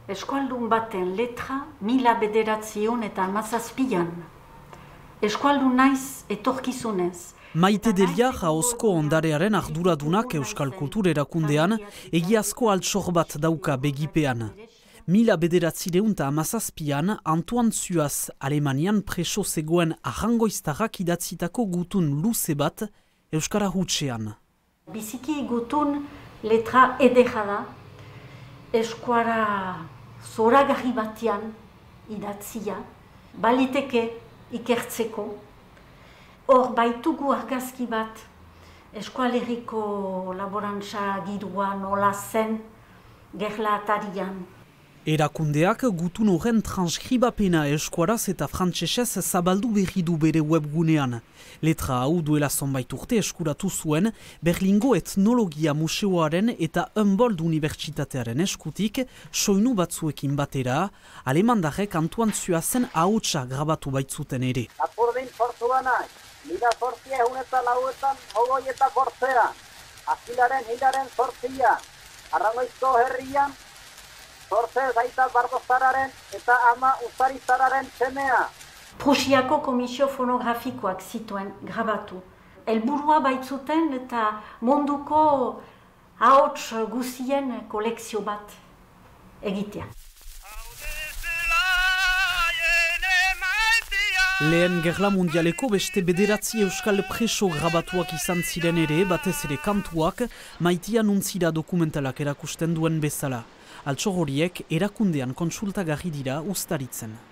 Eskualdun baten letra 1917. Eskualdun naiz etorkizunez. Maite Delia Jaozko ondarearen arduradunak Euskal Kultur erakundean egiazko altxor bat dauka begipean. 1917 Antoine Zuaz Alemanian preso zegoen arrangoiztarrak idatzitako gutun luze bat Euskara hutsean. Biziki gutun letra edera da, eskuara zoragarri batean idatzia, baliteke ikertzeko. Hor baitugu argazki bat, eskualeriko laborantza girua nola zen gerla atarian. Erakundeak gutun horren transkribapena eskuaraz eta frantsesez zabaldu berri du bere webgunean. Letra hau duela zonbait urte eskuratu zuen Berlingo Etnologia Museoaren eta Humboldt Unibertsitatearen eskutik soinu batzuekin batera, alemandarrek Antoine Zuazen ahotsa grabatu baitzuten ere. Apurdin sortua nahi, 1808 Azilaren hilaren sortzia, Arrangoizko herrian, Zorze zaita barbozararen eta ama uzarizararen semea. Prusiako komisio fonografikoak zituen grabatu. Helburua baitzuten eta munduko ahots guzien kolekzio bat egitea. Lehen Gerla Mundialeko beste bederatzi euskal preso grabatuak izan ziren ere, batez ere kantuak, Maitia Nuntzira dokumentalak erakusten duen bezala. Altxor horiek erakundean kontsultagarri dira uztaritzen.